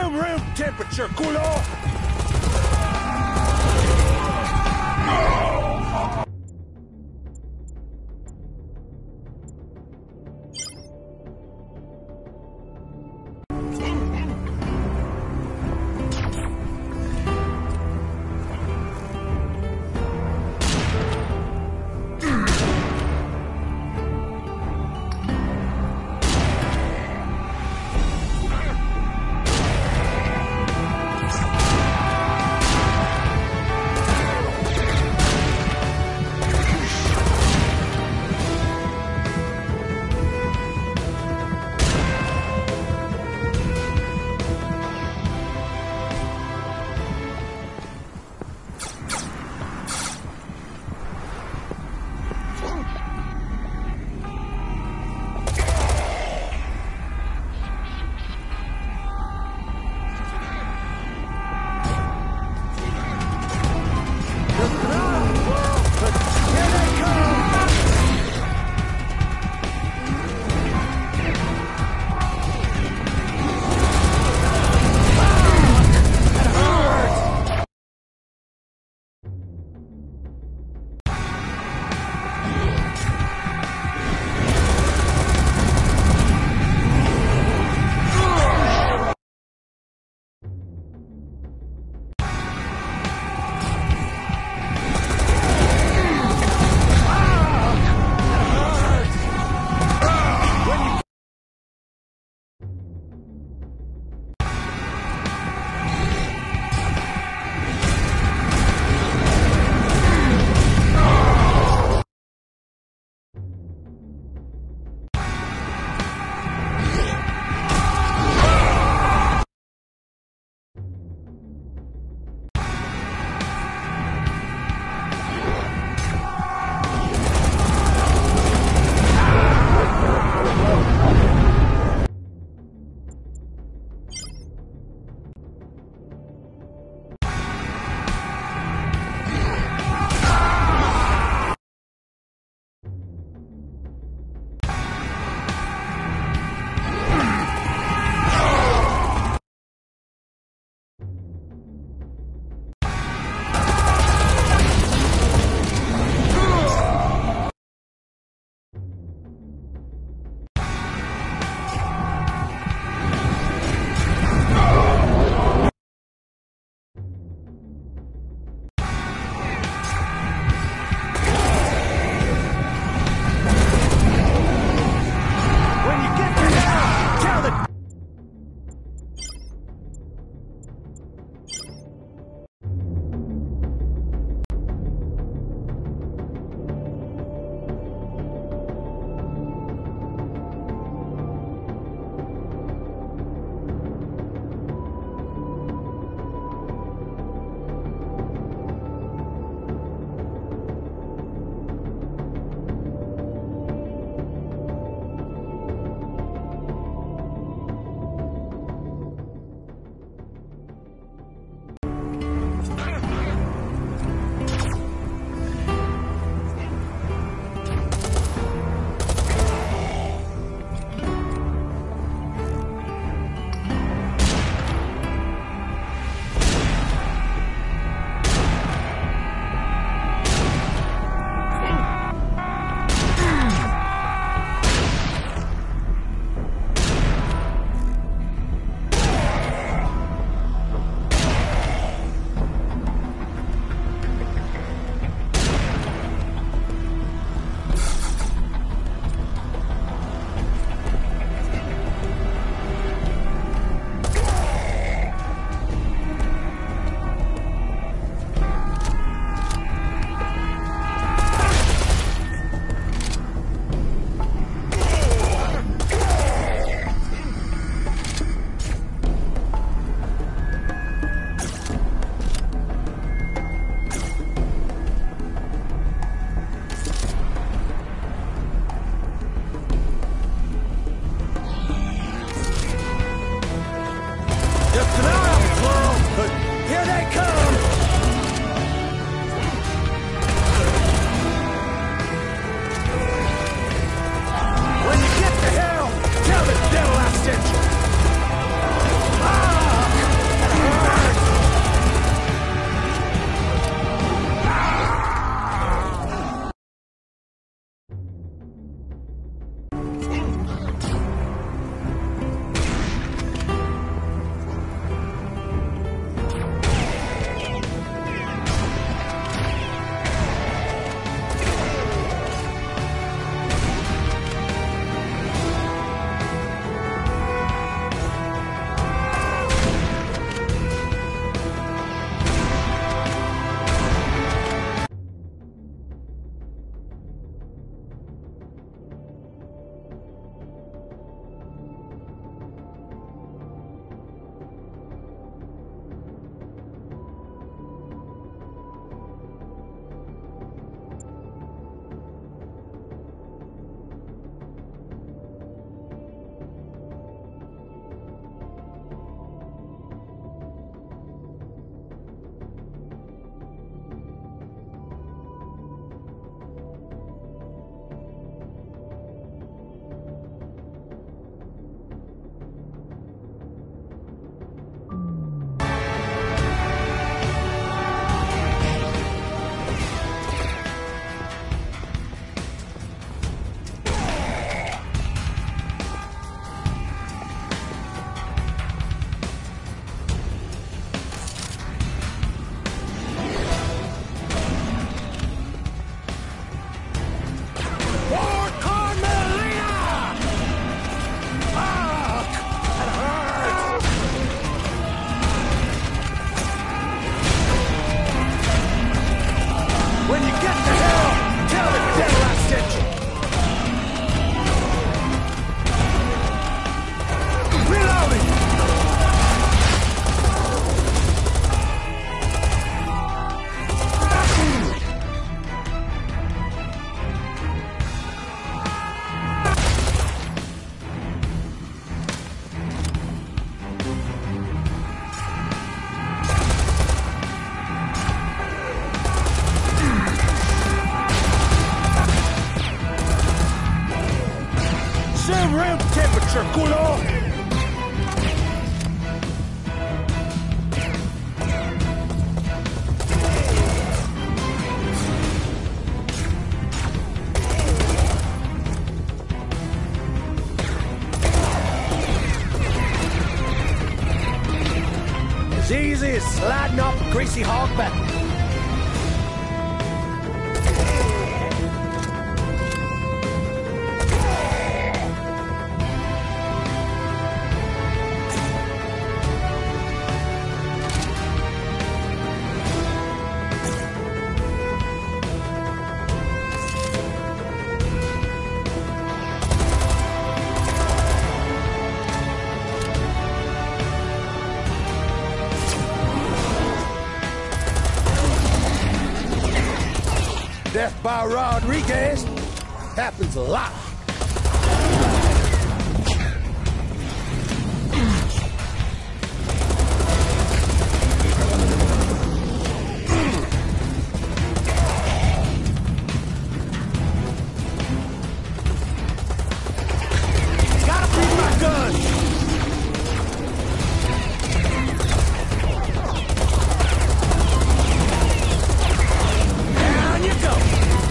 room temperature, culo! Maximum room temperature, culo! As easy as sliding off a greasy hog back. Death by Rodriguez happens a lot. Gotta feed my gun. Down you go.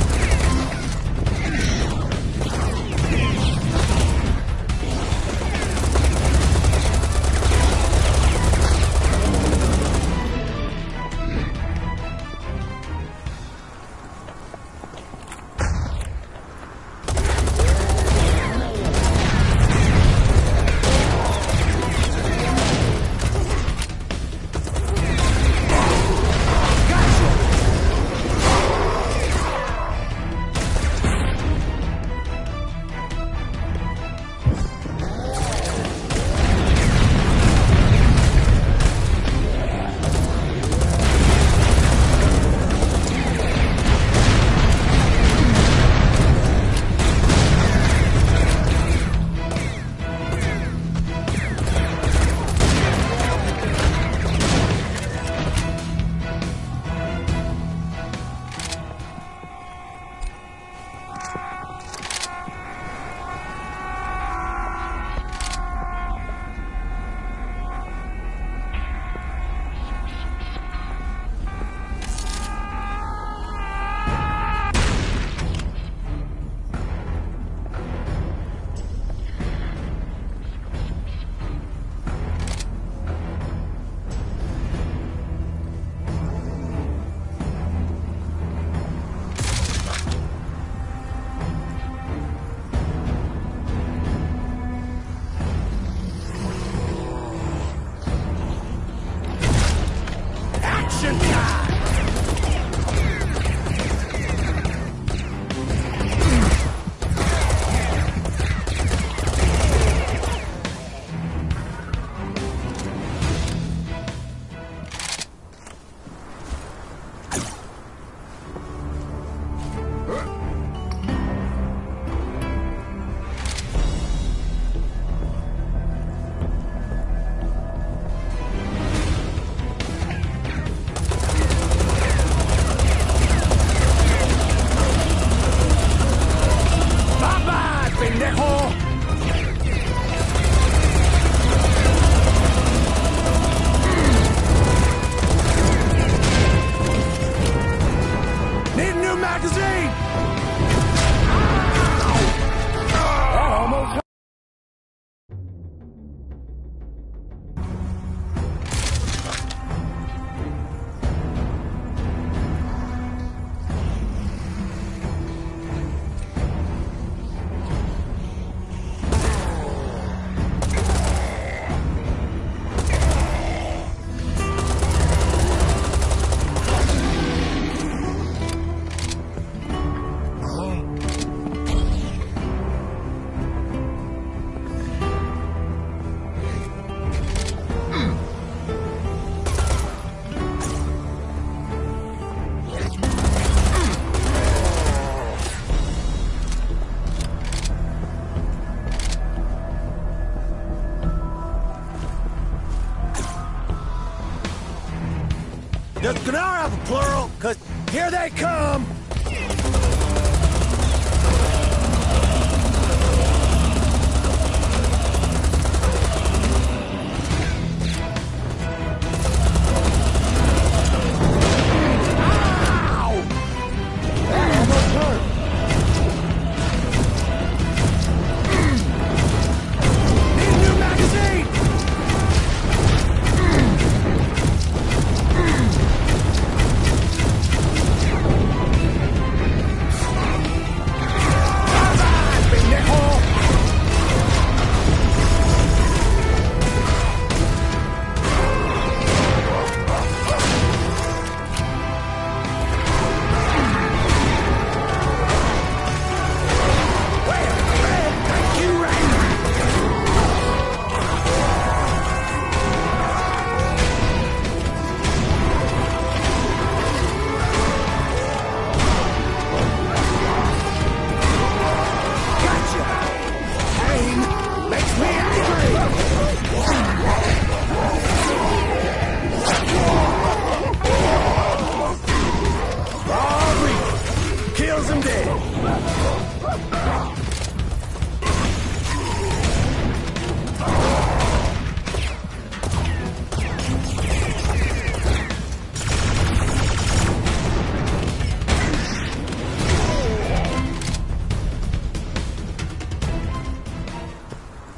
Does Gnar have a plural? Cause here they come!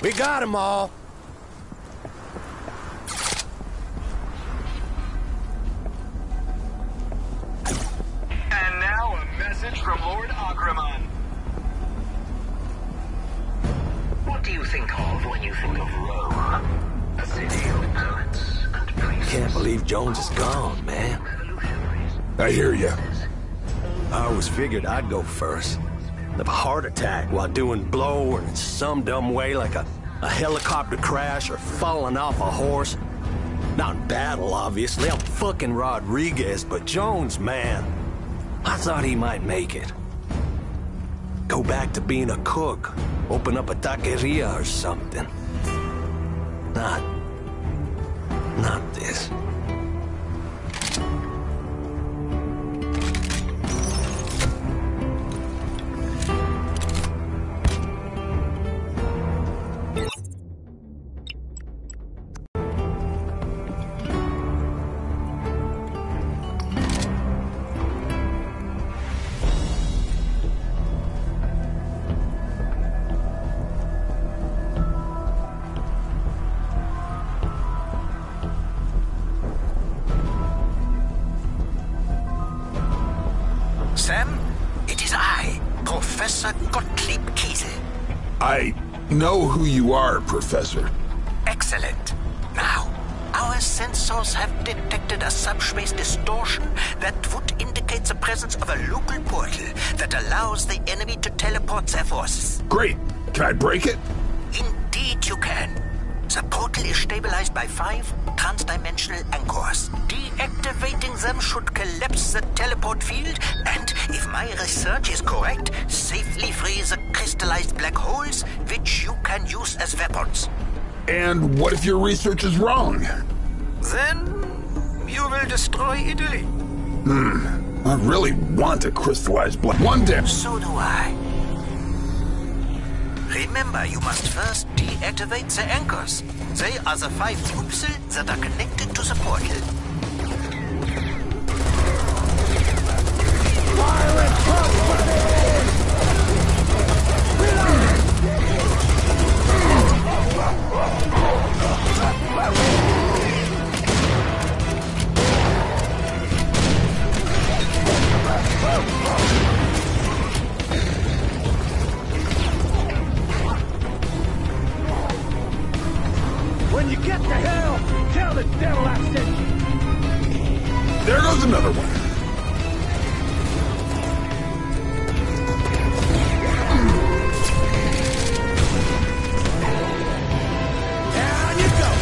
We got them all. And now a message from Lord Agramon. What do you think of when you think of Rome? A city of poets and priests. Can't believe Jones is gone, man. I hear you. I always figured I'd go first. Have a heart attack while doing blow, or in some dumb way like a helicopter crash or falling off a horse. Not in battle, obviously. I'm fucking Rodriguez, but Jones, man. I thought he might make it. Go back to being a cook. Open up a taqueria or something. Not this. Sam, it is I, Professor Gottlieb Kiesel. I know who you are, Professor. Excellent. Now, our sensors have detected a subspace distortion that would indicate the presence of a local portal that allows the enemy to teleport their forces. Great. Can I break it? Indeed you can. The portal is stabilized by 5 transdimensional anchors. Deactivating them should collapse the teleport field and, if my research is correct, safely free the crystallized black holes, which you can use as weapons. And what if your research is wrong? Then you will destroy Italy. I really want a crystallized black one day. So do I. Remember, you must first deactivate the anchors. They are the 5 Upsel that are connected to the portal. When you get to hell, tell the devil I sent you. There goes another one. Down you go.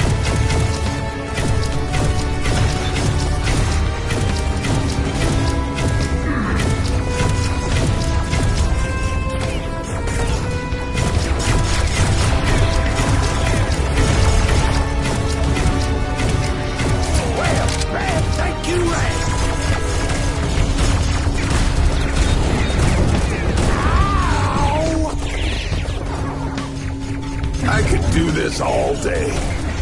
I could do this all day.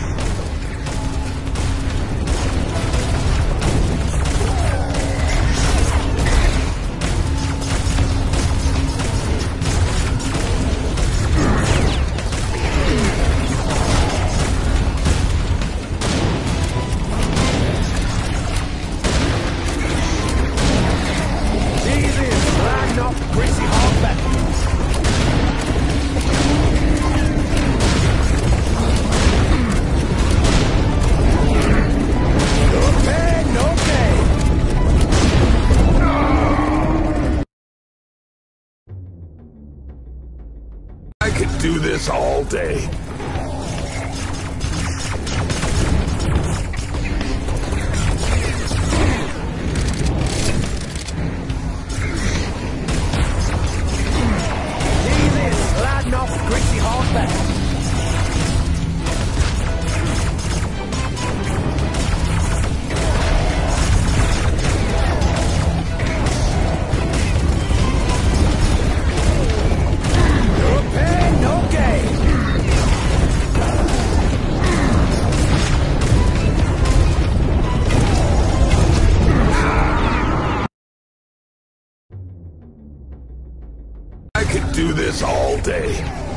Easy, sliding off greasy hog back. I could do this all day. Easy, sliding off the greasy hog back. I could do this all day.